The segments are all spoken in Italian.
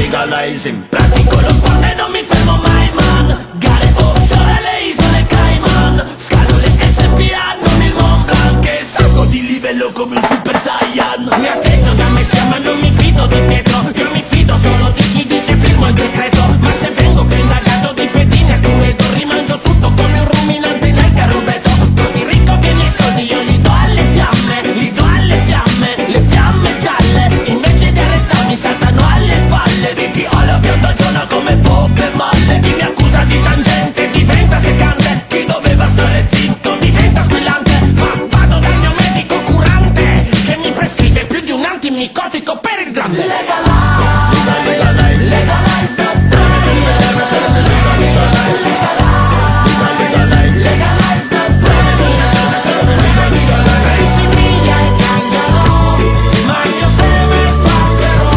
legalizing. Pratico lo sport e non mi fermo mai, man. Gare offshore alle isole Cayman. Scalo le SPA, non il Mont Blanc. E salgo di livello come un Super Saiyan. Mi atteggio da Messia ma non mi fido di Pietro. Io mi fido solo di chi dice firmo il decreto. Ma se vengo ben indagato di pedine a Cuneto, rimangio tutto come un ruminante nel carrubetto. Così ricco che i miei soldi io li do alle fiamme. Li do alle fiamme, le fiamme gialle. Invece di arrestarmi saltano alle spalle di chi ha la piantagiona come Bob e Malle. Chi mi accusa di tangente diventa secante. Chi doveva stare zitto diventa squillante. Ma vado dal mio medico curante che mi prescrive più di un antimicotico per il grande. Legalize the brand. Legalize the brand. Senza media e piangerò, ma il mio seme spangerò.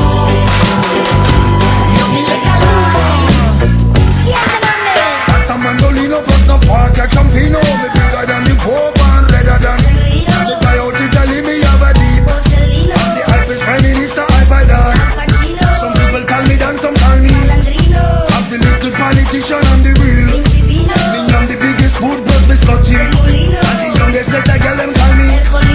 Io mi legalizzo. Basta mandolino plus no fork a campino. Me bigger than the Pope and redder than the guy out Italy, me have a deep. I'm the hypest prime minister I buy that. Some people call me Dan, some call me I'm the little politician, I'm the real. Me I'm the biggest food plus biscotti. And the youngest set a girl them call me.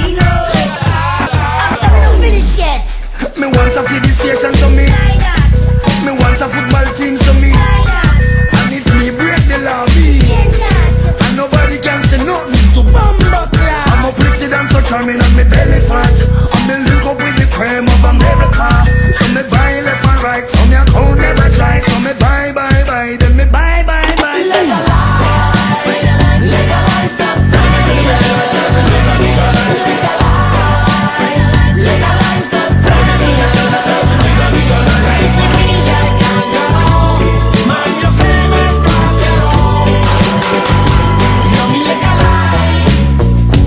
After me no finish yet. Me want a feed the station so me. Me want a football team so me. And if me break the law me. And nobody can say nothing to I'm uplifted and so charming and me belly fat. And me link up with the cream of America. So me buy left and right, so me account never dry. So me buy, then me buy. Legalize the brand. Legalize the brand. Senza media e piangerò, ma il mio seme spangerò. Io mi legalizzo.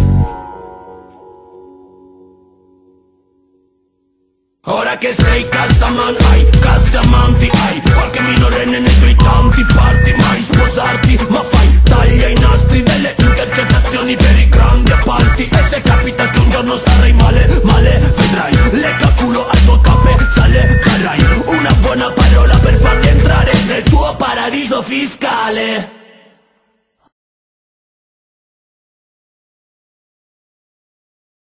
Ora che sei castaman, hai castamanti, hai qualche minorenne nei tuoi tanti parti. Mai sposarti, ma fai taglia i nastri delle intercettazioni per i grandi appalti. E se capita che un giorno starai male, vedrai, lecca culo al tuo capezzale. Darai una buona parola per farti entrare nel tuo paradiso fiscale.